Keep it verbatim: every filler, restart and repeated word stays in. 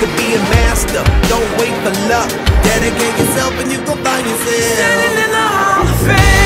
to be a master. Don't wait for luck. Dedicate yourself and you gon' find yourself Standing in the Hall of Fame.